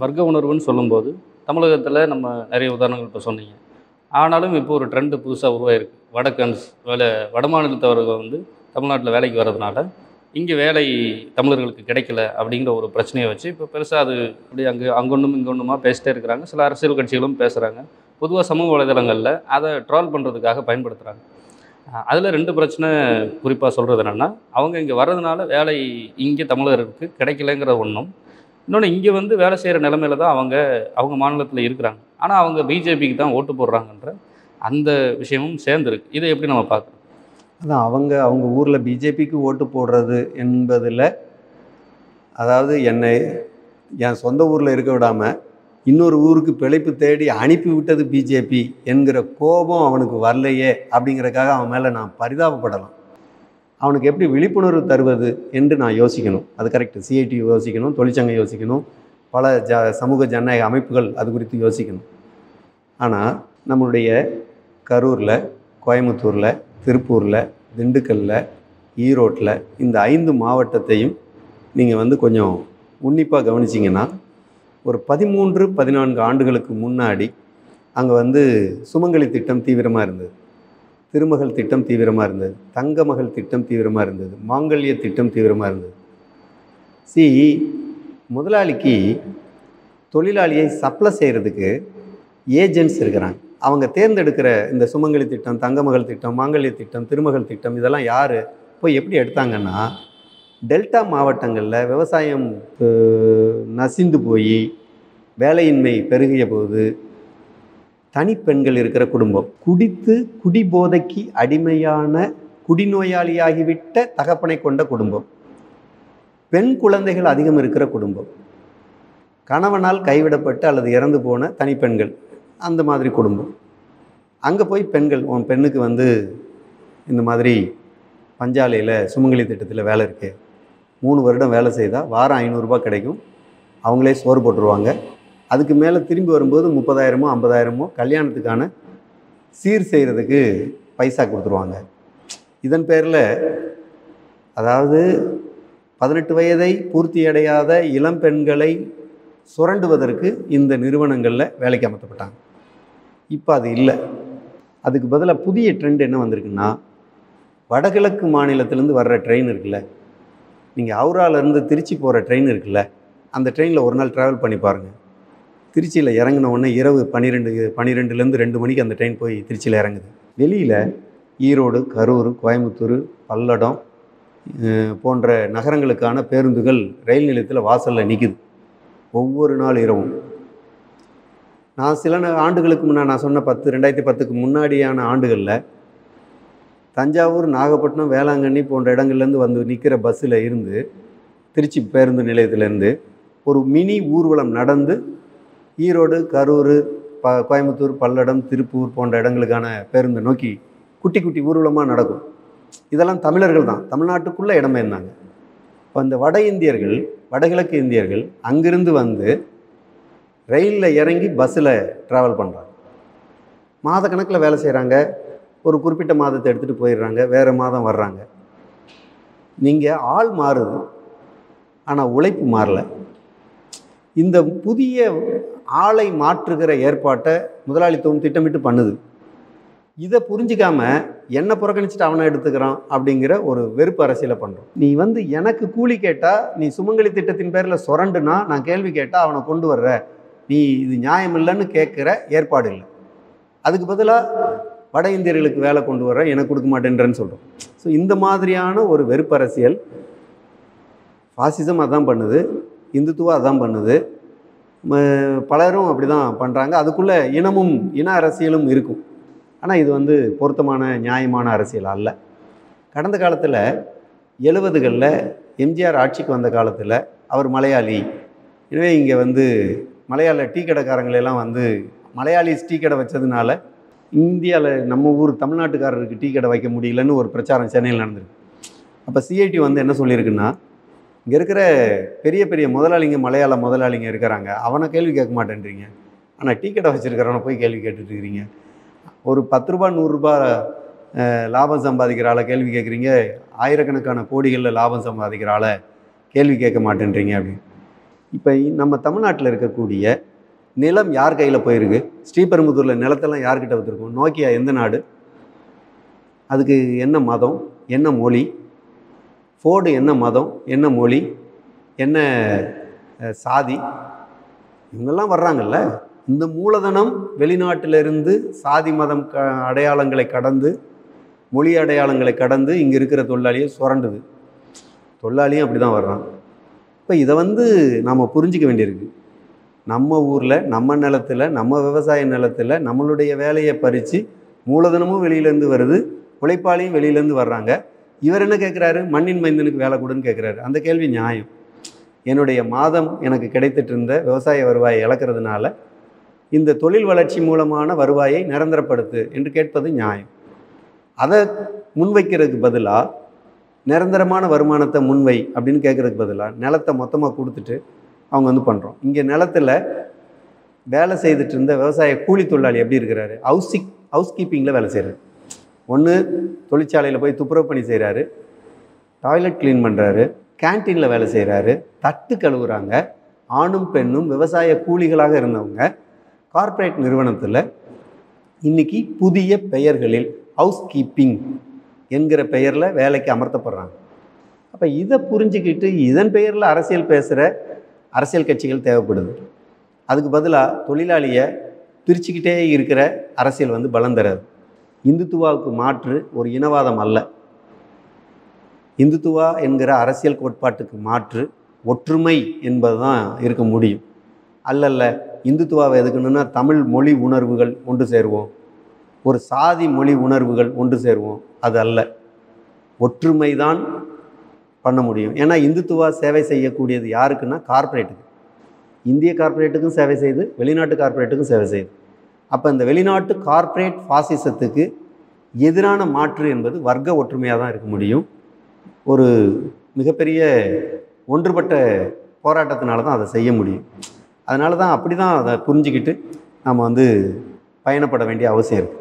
வர்க்க உணர்வுன்னு சொல்லும்போது, தமிழகத்தில நம்ம நெறைய உதாரணங்கள் இப்ப சொன்னீங்க. ஆனாலும் இப்போ ஒரு ட்ரெண்ட் புதுசா உருவாயிருக்கு. வடக்கன்ஸ் வடமாநிலத்தவர்கள் வந்து தமிழ்நாட்டில வேலைக்கு வர்றதுனால, இங்க வேலை தமிழர்களுக்கு கிடைக்கல அப்படிங்கிற ஒரு பிரச்சனைய வச்சு, இப்போ பெருசா அது அப்படியே அங்கொன்னும், இங்கொன்னுமா பேசிட்டே இருக்கிறாங்க. சில அரசியல் கட்சிகளும் பேசுறாங்க. பொதுவா சமூக வலைதளங்கள்ல அத ட்ரோல் பண்றதுக்காக பயன்படுத்துறாங்க. அதில 2 பிரச்சனை குறிப்பா சொல்றது என்னன்னா, அவங்க இங்க வர்றதுனால வேலை இங்க தமிழருக்கு கிடைக்கலங்கிற ஒண்ணும். இன்னொன்னு இங்க வந்து வேலை செய்ற நிலைமையில தான் அவங்க மாநிலத்தில இருக்கிறாங்க. ஆனா அவங்க பிஜேபிக்கு தான் ஓட்டு போடுறாங்கன்ற அந்த விஷயமும் சேர்ந்திருக்கு. இத எப்படி நம்ம பார்க்குறோம்? அதான் அவங்க அவங்க ஊர்ல பிஜேபிக்கு ஓட்டு போடுறது என்பதுல, அதாவது என்னை என் சொந்த ஊர்ல இருக்க விடாம, இன்னொரு ஊருக்கு பிழைப்பு தேடி அனுப்பி விட்டது பிஜேபி என்கிற கோபம் அவனுக்கு வரலையே அப்படிங்கிறதுக்காக அவன் மேல நான் பரிதாபப்படலாம். அவனுக்கு எப்படி விழிப்புணர்வு தருவது என்று நான் யோசிக்கணும். அது கரெக்ட். சிஐடி யோசிக்கணும், தொழிற்சங்கம் யோசிக்கணும், பல சமூக ஜனநாயக அமைப்புகள் அது குறித்து யோசிக்கணும். ஆனால் நம்மளுடைய கரூரில், கோயம்புத்தூரில், திருப்பூரில், திண்டுக்கல்லில், ஈரோட்டில் இந்த 5 மாவட்டத்தையும் நீங்கள் வந்து கொஞ்சம் உன்னிப்பாக கவனிச்சிங்கன்னா, ஒரு 13, 14 ஆண்டுகளுக்கு முன்னாடி அங்கே வந்து சுமங்கலி திட்டம் தீவிரமாக இருந்தது. திருமகள் திட்டம் தீவிரமாக இருந்தது. தங்கமகள் திட்டம் தீவிரமாக இருந்தது. மாங்கல்ய திட்டம் தீவிரமாக இருந்தது. சி முதலாளிக்கு தொழிலாளியை சப்ளை செய்கிறதுக்கு ஏஜென்ட்ஸ் இருக்கிறாங்க. அவங்க தேர்ந்தெடுக்கிற இந்த சுமங்கலி திட்டம், தங்கமகள் திட்டம், மாங்கல்ய திட்டம், திருமகள் திட்டம் இதெல்லாம் யார் போய் எப்படி எடுத்தாங்கன்னா, டெல்டா மாவட்டங்களில் விவசாயம் நசிந்து போய் வேலையின்மை பெருகிய போது தனிப்பெண்கள் இருக்கிற குடும்பம், குடித்து குடிபோதைக்கு அடிமையான குடிநோயாளியாகிவிட்ட தகப்பனை கொண்ட குடும்பம், பெண் குழந்தைகள் அதிகம் இருக்கிற குடும்பம், கணவனால் கைவிடப்பட்டு அல்லது இறந்து போன தனிப்பெண்கள், அந்த மாதிரி குடும்பம். அங்கே போய் பெண்கள், உன் பெண்ணுக்கு வந்து இந்த மாதிரி பஞ்சாலையில் சுமங்கலி திட்டத்தில் வேலை இருக்குது, 3 வருடம் வேலை செய்தால் வாரம் 500 ரூபாய் கிடைக்கும், அவங்களே சோறு போட்டுருவாங்க, அதுக்கு மேலே திரும்பி வரும்போது 30,000மோ 50,000மோ கல்யாணத்துக்கான சீர் செய்கிறதுக்கு பைசா கொடுத்துருவாங்க. இதன் பேரில், அதாவது 18 வயதை பூர்த்தி அடையாத இளம் பெண்களை சுரண்டுவதற்கு இந்த நிறுவனங்களில் வேலைக்கு அமர்த்தப்பட்டாங்க. இப்போ அது இல்லை. அதுக்கு பதிலாக புதிய ட்ரெண்ட் என்ன வந்திருக்குன்னா, வடகிழக்கு மாநிலத்திலேருந்து வர்ற ட்ரெயின் இருக்குல்ல, நீங்கள் ஹவுராலேருந்து திருச்சி போகிற ட்ரெயின் இருக்குல்ல, அந்த ட்ரெயினில் ஒரு நாள் ட்ராவல் பண்ணி பாருங்கள். திருச்சியில் இறங்கின உடனே இரவு 12லேருந்து 2 மணிக்கு அந்த ட்ரெயின் போய் திருச்சியில் இறங்குது. வெளியில் ஈரோடு, கரூர், கோயம்புத்தூர், பல்லடம் போன்ற நகரங்களுக்கான பேருந்துகள் ரயில் நிலையத்தில் வாசலில் நிற்குது ஒவ்வொரு நாள் இரவும். நான் சில ஆண்டுகளுக்கு முன்னாடி நான் சொன்ன 2010க்கு முன்னாடியான ஆண்டுகளில் தஞ்சாவூர், நாகப்பட்டினம், வேளாங்கண்ணி போன்ற இடங்கள்லேருந்து வந்து நிற்கிற பஸ்ஸில் இருந்து, திருச்சி பேருந்து நிலையத்திலேருந்து ஒரு மினி ஊர்வலம் நடந்து ஈரோடு, கரூர், கோயம்புத்தூர், பல்லடம், திருப்பூர் போன்ற இடங்களுக்கான பேருந்தை நோக்கி குட்டி குட்டி ஊர்வலமாக நடக்கும். இதெல்லாம் தமிழர்கள் தான், தமிழ்நாட்டுக்குள்ளே இடம்பெயர்ந்தாங்க. இப்போ அந்த வட இந்தியர்கள், வடகிழக்கு இந்தியர்கள் அங்கிருந்து வந்து ரயிலில் இறங்கி பஸ்ஸில் ட்ராவல் பண்ணுறாங்க. மாதக்கணக்கில் வேலை செய்கிறாங்க. ஒரு குறிப்பிட்ட மாதத்தை எடுத்துகிட்டு போயிடுறாங்க, வேறு மாதம் வர்றாங்க. நீங்கள் ஆள் மாறுது, ஆனால் உழைப்பு மாறலை. இந்த புதிய ஆளை மாற்றுகிற ஏற்பாட்டை முதலாளித்துவம் திட்டமிட்டு பண்ணுது. இதை புரிஞ்சிக்காம என்னை புறக்கணிச்சுட்டு அவனை எடுத்துக்கிறான் அப்படிங்கிற ஒரு வெறுப்பு அரசியலை பண்ணுறோம். நீ வந்து எனக்கு கூலி கேட்டால், நீ சுமங்கலி திட்டத்தின் பேரில் சுரண்டுனா நான் கேள்வி கேட்டால் அவனை கொண்டு வர்ற, நீ இது நியாயம் இல்லைன்னு கேட்குற ஏற்பாடு இல்லை. அதுக்கு பதிலாக வட இந்தியர்களுக்கு வேலை கொண்டு வர்ற, எனக்கு கொடுக்க மாட்டேன்றன்னு சொல்கிறோம். ஸோ இந்த மாதிரியான ஒரு வெறுப்பு அரசியல், ஃபாசிசம் அதான் பண்ணுது, இந்துத்துவம் அதான் பண்ணுது, பலரும் அப்படி தான் பண்ணுறாங்க. அதுக்குள்ளே இன அரசியலும் இருக்கும். ஆனால் இது வந்து பொருத்தமான நியாயமான அரசியல் அல்ல. கடந்த காலத்தில் 70களில் எம்ஜிஆர் ஆட்சிக்கு வந்த காலத்தில் அவர் மலையாளி, எனவே இங்கே வந்து மலையாள டீ கடைக்காரங்களெல்லாம் வந்து மலையாளிஸ் டீ கடை வச்சதுனால இந்தியாவில் நம்ம ஊர் தமிழ்நாட்டுக்காரருக்கு டீ கடை வைக்க முடியலன்னு ஒரு பிரச்சாரம் சென்னையில் நடந்திருக்கு. அப்போ சிஐடி வந்து என்ன சொல்லியிருக்குன்னா, இங்கே இருக்கிற பெரிய பெரிய முதலாளிங்க, மலையாள முதலாளிங்க இருக்கிறாங்க, அவனை கேள்வி கேட்க மாட்டேன்றீங்க, ஆனால் டீ கடை வச்சுருக்கிறவனை போய் கேள்வி கேட்டுட்டு இருக்கிறீங்க. ஒரு 10 ரூபா 100 ரூபா லாபம் சம்பாதிக்கிற ஆளை கேள்வி கேட்குறீங்க, ஆயிரக்கணக்கான கோடிகளில் லாபம் சம்பாதிக்கிற ஆளை கேள்வி கேட்க மாட்டேன்றீங்க அப்படின்னு. இப்போ நம்ம தமிழ்நாட்டில் இருக்கக்கூடிய நிலம் யார் கையில் போயிருக்கு? ஸ்ரீபெரும்புதூரில் நிலத்தெல்லாம் யார்கிட்ட வச்சுருக்கோம்? நோக்கியா எந்த நாடு? அதுக்கு என்ன மதம், என்ன மொழி? ஃபோர்டு என்ன மதம், என்ன மொழி, என்ன சாதி? இவங்கெல்லாம் வர்றாங்கல்ல. இந்த மூலதனம் வெளிநாட்டிலிருந்து சாதி மதம் அடையாளங்களை கடந்து, மொழி அடையாளங்களை கடந்து இங்கே இருக்கிற தொழிலாளியை சுரண்டுது. தொழிலாளியும் அப்படி தான் வர்றான். இப்போ இதை நம்ம புரிஞ்சிக்க வேண்டியிருக்கு. நம்ம ஊரில், நம்ம நிலத்தில், நம்ம விவசாய நிலத்தில் நம்மளுடைய வேலையை பறித்து மூலதனமும் வெளியிலேருந்து வருது, உழைப்பாளியும் வெளியிலேருந்து வர்றாங்க. இவர் என்ன கேட்குறாரு? மண்ணின் மைந்தனுக்கு வேலை கொடுன்னு கேட்குறாரு. அந்த கேள்வி நியாயம். என்னுடைய மாதம் எனக்கு கிடைத்துட்டு இருந்த விவசாய வருவாயை இழக்கிறதுனால இந்த தொழில் வளர்ச்சி மூலமான வருவாயை நிரந்தரப்படுத்து என்று கேட்பது நியாயம். அதை முன்வைக்கிறதுக்கு பதிலாக நிரந்தரமான வருமானத்தை முன்வை அப்படின்னு கேட்குறதுக்கு பதிலாக நிலத்தை மொத்தமாக கொடுத்துட்டு அவங்க பண்ணுறோம். இங்கே நிலத்தில் வேலை செய்துட்டு இருந்த விவசாய கூலி தொழிலாளி எப்படி இருக்கிறாரு? ஹவுஸ் கீப்பிங்கில் வேலை செய்கிறாரு. ஒன்று தொழிற்சாலையில் போய் துப்புரவு பணி செய்கிறாரு, டாய்லெட் க்ளீன் பண்ணுறாரு, கேன்டீனில் வேலை செய்கிறாரு, தட்டு கழுவுறாங்க. ஆணும் பெண்ணும் விவசாய கூலிகளாக இருந்தவங்க கார்ப்பரேட் நிறுவனத்தில் இன்றைக்கி புதிய பெயர்களில் ஹவுஸ் கீப்பிங் என்கிற பெயரில் வேலைக்கு அமர்த்தப்படுறாங்க. அப்போ இதை புரிஞ்சுக்கிட்டு இதன் பெயரில் அரசியல் பேசுகிற அரசியல் கட்சிகள் தேவைப்படுது. அதுக்கு பதிலாக தொழிலாளியை பிரிச்சுக்கிட்டே இருக்கிற அரசியல் பலம் தராது. இந்துத்துவாவுக்கு மாற்று ஒரு இனவாதம் அல்ல. இந்துத்துவா என்கிற அரசியல் கோட்பாட்டுக்கு மாற்று ஒற்றுமை என்பது தான் இருக்க முடியும். அல்ல இந்துத்துவாவை எதுக்கணுன்னா தமிழ் மொழி உணர்வுகள் ஒன்று சேருவோம், ஒரு சாதி மொழி உணர்வுகள் ஒன்று சேருவோம், அது அல்ல. ஒற்றுமை தான் பண்ண முடியும். ஏன்னா இந்துத்துவா சேவை செய்யக்கூடியது யாருக்குன்னா கார்ப்பரேட்டுக்கு. இந்திய கார்ப்பரேட்டுக்கும் சேவை செய்யுது, வெளிநாட்டு கார்ப்பரேட்டுக்கும் சேவை செய்யுது. அப்போ இந்த வெளிநாட்டு கார்ப்பரேட் ஃபாசிசத்துக்கு எதிரான மாற்று என்பது வர்க்க ஒற்றுமையாக தான் இருக்க முடியும். ஒரு மிகப்பெரிய ஒன்றுபட்ட போராட்டத்தினால தான் அதை செய்ய முடியும். அதனால தான் அப்படி தான் அதை புரிஞ்சுக்கிட்டு நம்ம பயணப்பட வேண்டிய அவசியம் இருக்குது.